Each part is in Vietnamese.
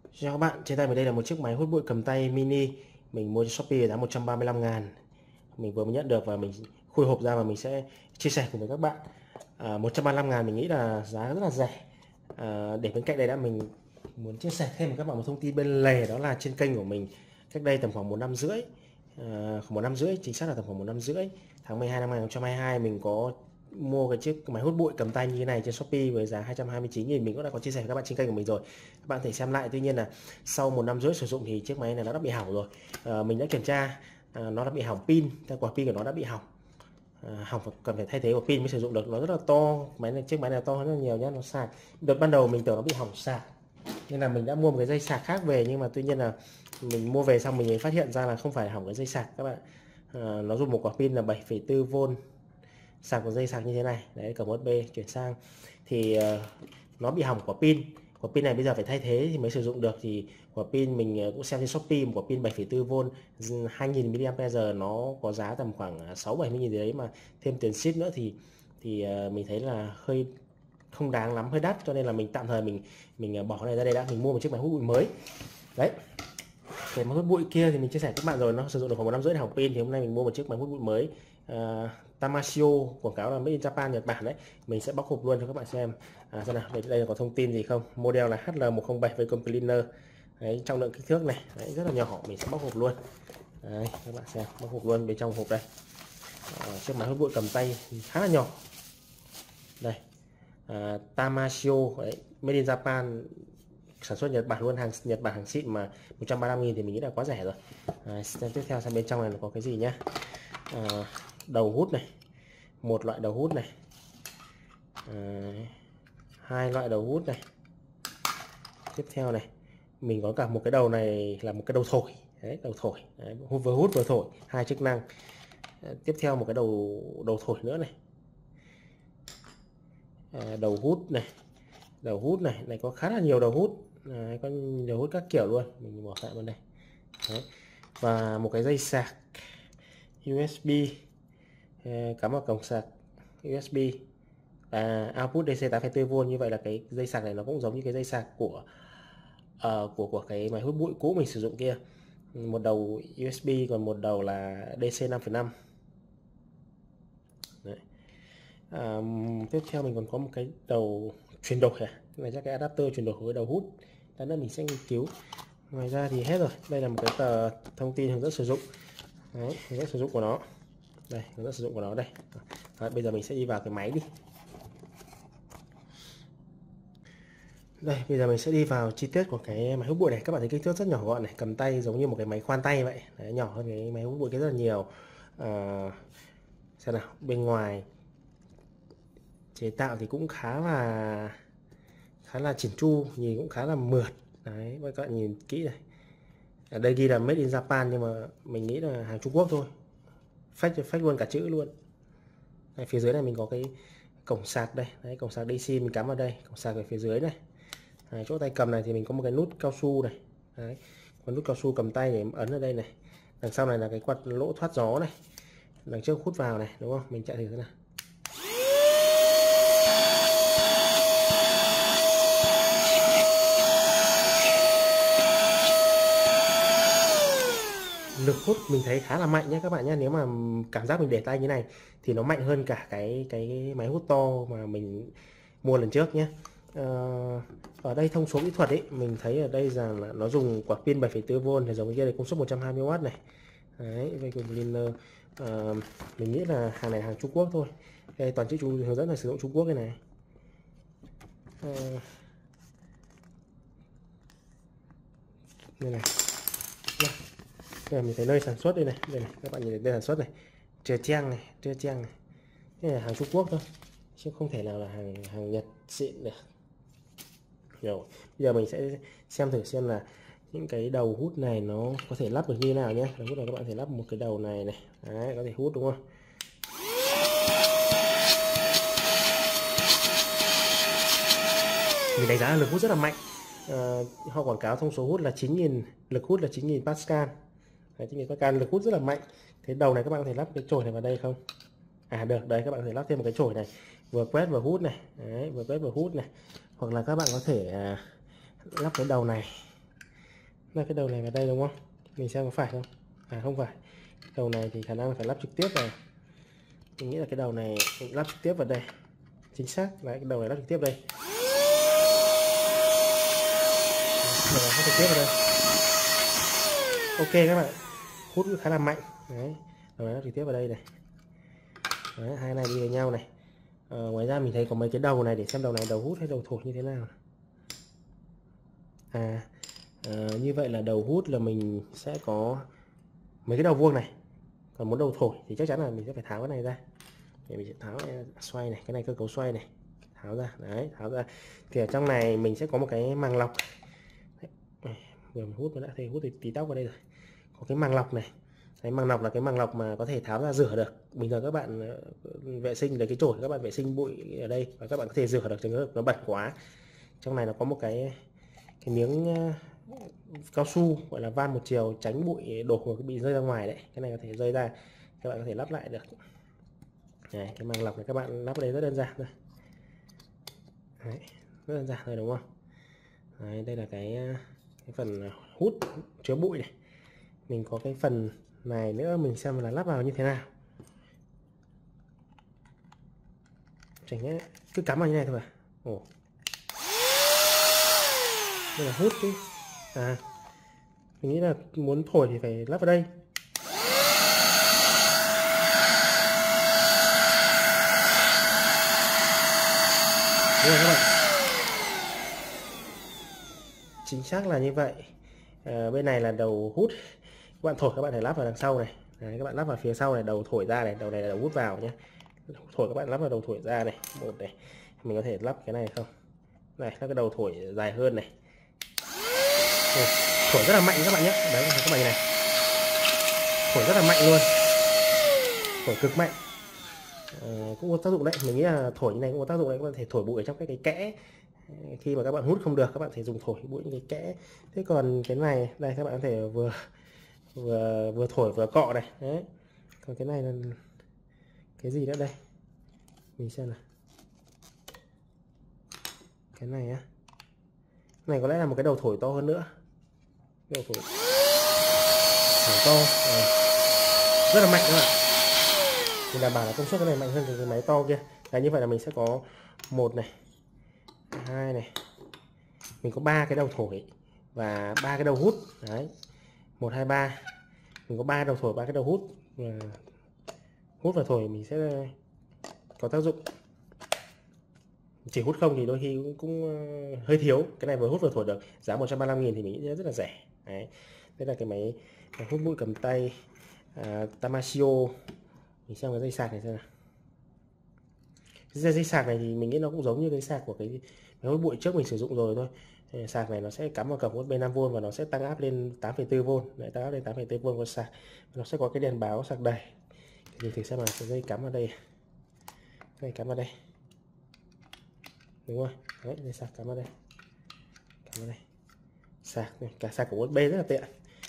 Chào các bạn, trên tay mình đây là một chiếc máy hút bụi cầm tay mini. Mình mua trên Shopee với giá 135.000. Mình vừa mới nhận được và mình khui hộp ra và mình sẽ chia sẻ cùng với các bạn. 135.000 mình nghĩ là giá rất là rẻ. Để bên cạnh đây đã, mình muốn chia sẻ thêm với các bạn một thông tin bên lề, đó là trên kênh của mình cách đây tầm khoảng 1 năm rưỡi, khoảng 1 năm rưỡi, chính xác là tầm khoảng 1 năm rưỡi, tháng 12 năm 2022, mình có mua cái chiếc máy hút bụi cầm tay như thế này trên Shopee với giá 229.000. Mình cũng đã có chia sẻ với các bạn trên kênh của mình rồi, các bạn có thể xem lại. Tuy nhiên là sau 1 năm rưỡi sử dụng thì chiếc máy này nó đã bị hỏng rồi. Mình đã kiểm tra, nó đã bị hỏng pin, quả pin của nó đã bị hỏng, hỏng cần phải thay thế quả pin mới sử dụng được. Nó rất là to, chiếc máy này to hơn rất là nhiều nhé. Nó sạc, đợt ban đầu mình tưởng nó bị hỏng sạc nên là mình đã mua một cái dây sạc khác về, nhưng mà tuy nhiên là mình mua về xong mình mới phát hiện ra là không phải hỏng cái dây sạc các bạn. Nó dùng một quả pin là 7,4V, sạc một dây sạc như thế này đấy, cầm USB chuyển sang thì nó bị hỏng quả pin này bây giờ phải thay thế thì mới sử dụng được. Thì quả pin mình cũng xem trên Shopee, một quả pin 7,4V 2000 mAh nó có giá tầm khoảng 60-70 nghìn gì đấy, mà thêm tiền ship nữa thì mình thấy là hơi không đáng lắm, hơi đắt, cho nên là mình tạm thời mình bỏ cái này ra đây đã. Mình mua một chiếc máy hút bụi mới đấy. Cái máy hút bụi kia thì mình chia sẻ với các bạn rồi, nó sử dụng được khoảng 1 năm rưỡi để hỏng pin, thì hôm nay mình mua một chiếc máy hút bụi mới. Tamashio, quảng cáo là Made in Japan, Nhật Bản đấy. Mình sẽ bóc hộp luôn cho các bạn xem. Xem nào, đây là có thông tin gì không. Model là HL107 với cleaner đấy, trọng lượng kích thước này đấy, rất là nhỏ. Mình sẽ bóc hộp luôn đấy, các bạn xem, bóc hộp luôn. Bên trong hộp đây, chiếc máy hút bụi cầm tay khá là nhỏ đây. Tamashio đấy, Made in Japan, sản xuất Nhật Bản luôn, hàng Nhật Bản, hàng xịn, mà 135.000 thì mình nghĩ là quá rẻ rồi. Tiếp theo sang bên trong này có cái gì nhá. Đầu hút này, một loại đầu hút này, hai loại đầu hút này. Tiếp theo này, mình có cả một cái đầu này là một cái đầu thổi đấy, đầu thổi đấy, vừa hút vừa thổi, hai chức năng. Tiếp theo một cái đầu thổi nữa này. Đầu hút này có khá là nhiều đầu hút. Có đầu hút các kiểu luôn, mình bỏ lại bên đây đấy. Và một cái dây sạc USB, cắm vào cổng sạc USB, output DC 8,4V. Như vậy là cái dây sạc này nó cũng giống như cái dây sạc của cái máy hút bụi cũ mình sử dụng kia. Một đầu USB, còn một đầu là DC 5,5. Đấy. Tiếp theo mình còn có một cái đầu chuyển đổi, cái này chắc cái adapter chuyển đổi với đầu hút, đó là mình sẽ nghiên cứu. Ngoài ra thì hết rồi. Đây là một cái tờ thông tin hướng dẫn sử dụng. Đấy, hướng dẫn sử dụng của nó đây, hướng dẫn sử dụng của nó đây. Đấy, bây giờ mình sẽ đi vào cái máy đi. Đây, bây giờ mình sẽ đi vào chi tiết của cái máy hút bụi này. Các bạn thấy kích thước rất nhỏ gọn này, cầm tay giống như một cái máy khoan tay vậy. Đấy, nhỏ hơn cái máy hút bụi kia rất là nhiều. Xem nào, bên ngoài chế tạo thì cũng khá là chỉn chu, nhìn cũng khá là mượt. Đấy, các bạn nhìn kỹ này. Ở đây ghi là Made in Japan nhưng mà mình nghĩ là hàng Trung Quốc thôi. Fake luôn cả chữ luôn. Đây, phía dưới này mình có cái cổng sạc đây. Đấy, cổng sạc DC mình cắm vào đây, cổng sạc ở phía dưới này. Đấy, chỗ tay cầm này thì mình có một cái nút cao su này. Đấy, có nút cao su cầm tay để ấn ở đây này. Đằng sau này là cái quạt lỗ thoát gió này. Đằng trước hút vào này, đúng không? Mình chạy thử thế nào. Lực hút mình thấy khá là mạnh nhé các bạn nhé. Nếu mà cảm giác mình để tay như này thì nó mạnh hơn cả cái máy hút to mà mình mua lần trước nhé. Ở đây thông số kỹ thuật ấy, mình thấy ở đây rằng là nó dùng quả pin 7,4V thì giống như kia là công suất 120W này. Đấy, vacuum cleaner. Mình nghĩ là hàng này hàng Trung Quốc thôi. Đây, toàn chữ hướng dẫn là sử dụng Trung Quốc cái này. Đây này. Đây, mình thấy nơi sản xuất đây này, các bạn nhìn thấy nơi sản xuất này, Trưa Trang này. Đây là hàng Trung Quốc thôi, chứ không thể nào là hàng Nhật xịn được. Rồi, bây giờ mình sẽ xem thử xem là những cái đầu hút này nó có thể lắp được như thế nào nhé. Đầu hút này các bạn thể lắp một cái đầu này này, đấy, có thể hút đúng không? Mình đánh giá là lực hút rất là mạnh. Họ quảng cáo thông số hút là 9.000, lực hút là 9.000 Pascal. 9.000 Pascal, lực hút rất là mạnh. Thế đầu này các bạn có thể lắp cái chổi này vào đây không? Được, đấy, các bạn có thể lắp thêm một cái chổi này, vừa quét vừa hút này. Đấy, vừa quét vừa hút này. Hoặc là các bạn có thể lắp cái đầu này. Là cái đầu này vào đây đúng không? Mình xem có phải không? À không phải. Đầu này thì khả năng phải lắp trực tiếp vào. Mình nghĩ là cái đầu này mình lắp trực tiếp vào đây. Chính xác là cái đầu này lắp trực tiếp đây. Đầu này lắp trực tiếp vào đây. Ok các bạn. Hút khá là mạnh. Đấy. Đầu này lắp trực tiếp vào đây này. Đấy, hai này đi với nhau này. Ngoài ra mình thấy có mấy cái đầu này để xem đầu này đầu hút hay đầu thổi như thế nào. Như vậy là đầu hút là mình sẽ có mấy cái đầu vuông này, còn muốn đầu thổi thì chắc chắn là mình sẽ phải tháo cái này ra. Để mình sẽ tháo xoay này, cái này cơ cấu xoay này, tháo ra. Đấy, tháo ra thì ở trong này mình sẽ có một cái màng lọc. Vừa mình hút nó đã thấy hút thì tí tóc vào đây rồi. Có cái màng lọc này. Cái màng lọc là cái màng lọc mà có thể tháo ra rửa được. Bình thường các bạn vệ sinh lấy cái chổi các bạn vệ sinh bụi ở đây và các bạn có thể rửa được trường hợp nó bẩn quá. Trong này nó có một cái miếng cao su gọi là van một chiều tránh bụi đổ bị rơi ra ngoài đấy. Cái này có thể rơi ra, các bạn có thể lắp lại được. Đấy, cái màng lọc này các bạn lắp ở đây rất đơn giản thôi. Đấy, rất đơn giản thôi đúng không? Đấy, đây là cái phần hút chứa bụi này. Mình có cái phần này nữa, mình xem là lắp vào như thế nào. Chẳng nhẽ cứ cắm vào như này thôi à? Ồ, đây là hút chứ. Mình nghĩ là muốn thổi thì phải lắp vào đây. Đúng rồi các bạn, chính xác là như vậy. Bên này là đầu hút, các bạn thổi các bạn phải lắp vào đằng sau này. Đấy, các bạn lắp vào phía sau này, đầu thổi ra này, đầu này là đầu hút vào nhé. Thổi các bạn lắp vào đầu thổi ra này, một này. Mình có thể lắp cái này không? Này, lắp cái đầu thổi dài hơn này. Thổi rất là mạnh các bạn nhé. Đấy, các bạn này, thổi rất là mạnh luôn, thổi cực mạnh. Cũng có tác dụng đấy. Mình nghĩ là thổi như này cũng có tác dụng đấy. Các bạn có thể thổi bụi ở trong cái kẽ. Khi mà các bạn hút không được, các bạn thể dùng thổi bụi những cái kẽ. Thế còn cái này đây, các bạn có thể vừa thổi vừa cọ này. Đấy. Còn cái này là cái gì nữa đây? Mình xem nào. Cái này á, cái này có lẽ là một cái đầu thổi to hơn nữa. Đầu thổi to rất là mạnh các bạn. Mình đảm bảo là công suất cái này mạnh hơn cái máy to kia. Đấy, như vậy là mình sẽ có một này, hai này, mình có 3 cái đầu thổi và 3 cái đầu hút. Đấy, 1 2 3, mình có 3 đầu thổi, 3 cái đầu hút. Hút và thổi mình sẽ có tác dụng. Chỉ hút không thì đôi khi cũng hơi thiếu. Cái này vừa hút vừa thổi được, giá 135.000 thì mình nghĩ rất là rẻ. Đấy, đây là cái máy hút bụi cầm tay Tamasio. Mình xem cái dây sạc này xem nào. Cái dây sạc này thì mình nghĩ nó cũng giống như cái sạc của cái máy hút bụi trước mình sử dụng rồi thôi. Sạc này nó sẽ cắm vào cổng USB 5V và nó sẽ tăng áp lên 8,4V. Đấy, tăng áp lên 8,4V của sạc. Nó sẽ có cái đèn báo sạc đầy. Mình thử xem là cái dây cắm vào đây. Cái này cắm vào đây. Đúng rồi. Đấy, dây sạc cắm vào đây. Cắm vào đây. Sạc này, cả sạc của USB rất là tiện.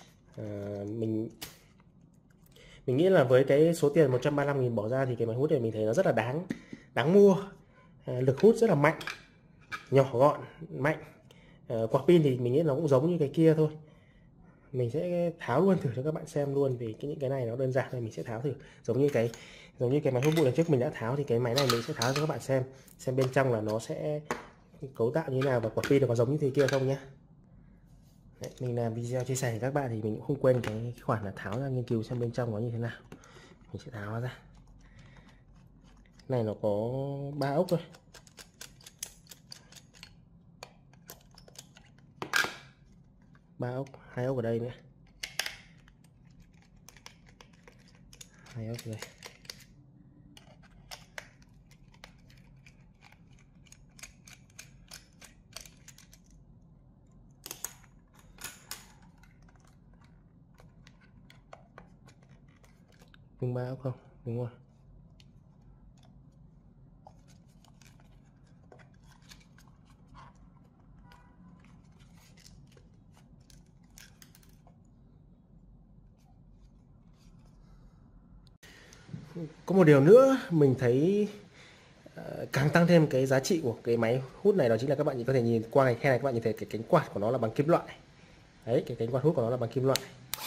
Mình nghĩ là với cái số tiền 135.000 bỏ ra thì cái máy hút này mình thấy nó rất là đáng mua. Lực hút rất là mạnh, nhỏ gọn, mạnh. Quạt pin thì mình nghĩ nó cũng giống như cái kia thôi. Mình sẽ tháo luôn thử cho các bạn xem luôn, vì những cái này nó đơn giản này. Mình sẽ tháo thử giống như cái máy hút bụi lần trước mình đã tháo, thì cái máy này mình sẽ tháo cho các bạn xem bên trong là nó sẽ cấu tạo như thế nào và quả pin nó có giống như thế kia không nhé. Đấy, mình làm video chia sẻ với các bạn thì mình cũng không quên cái khoản là tháo ra nghiên cứu xem bên trong nó như thế nào. Mình sẽ tháo ra. Cái này nó có 3 ốc thôi. Ba ốc, 2 ốc ở đây nữa. 2 ốc đây. Đúng 3 ốc không? Đúng rồi. Có một điều nữa mình thấy càng tăng thêm cái giá trị của cái máy hút này, đó chính là các bạn có thể nhìn qua cái khe này, các bạn nhìn thấy cái cánh quạt của nó là bằng kim loại. Đấy, cái cánh quạt hút của nó là bằng kim loại.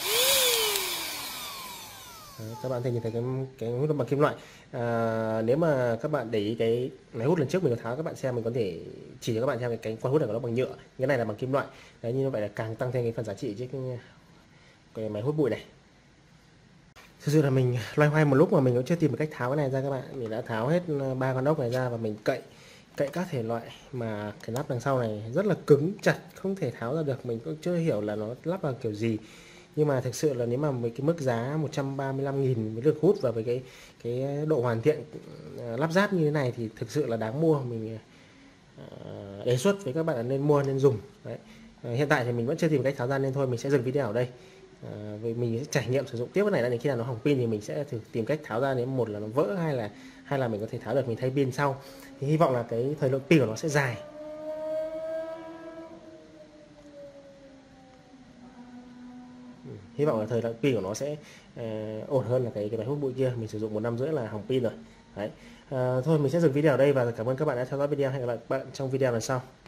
Đấy, các bạn thấy nhìn thấy cái hút bằng kim loại. Nếu mà các bạn để ý cái máy hút lần trước mình có tháo các bạn xem, mình có thể chỉ cho các bạn xem cái cánh quạt hút này nó bằng nhựa, cái này là bằng kim loại. Đấy, như vậy là càng tăng thêm cái phần giá trị chứ cái máy hút bụi này. Thực sự là mình loay hoay một lúc mà mình cũng chưa tìm được cách tháo cái này ra các bạn. Mình đã tháo hết 3 con ốc này ra và mình cậy các thể loại, mà cái nắp đằng sau này rất là cứng chặt, không thể tháo ra được. Mình cũng chưa hiểu là nó lắp vào kiểu gì, nhưng mà thực sự là nếu mà với cái mức giá 135.000 với lượt hút và với cái độ hoàn thiện lắp ráp như thế này thì thực sự là đáng mua. Mình đề xuất với các bạn là nên mua, nên dùng. Đấy. Hiện tại thì mình vẫn chưa tìm cách tháo ra nên thôi mình sẽ dừng video ở đây. Vì mình sẽ trải nghiệm sử dụng tiếp cái này, đến khi nào nó hỏng pin thì mình sẽ thử tìm cách tháo ra, nếu một là nó vỡ hay là mình có thể tháo được, mình thay pin sau. Thì hy vọng là cái thời lượng pin của nó sẽ dài. Hy vọng là thời lượng pin của nó sẽ ổn hơn là cái máy hút bụi kia, mình sử dụng 1 năm rưỡi là hỏng pin rồi. Đấy. Thôi mình sẽ dừng video ở đây và cảm ơn các bạn đã theo dõi video. Hẹn gặp lại các bạn trong video lần sau.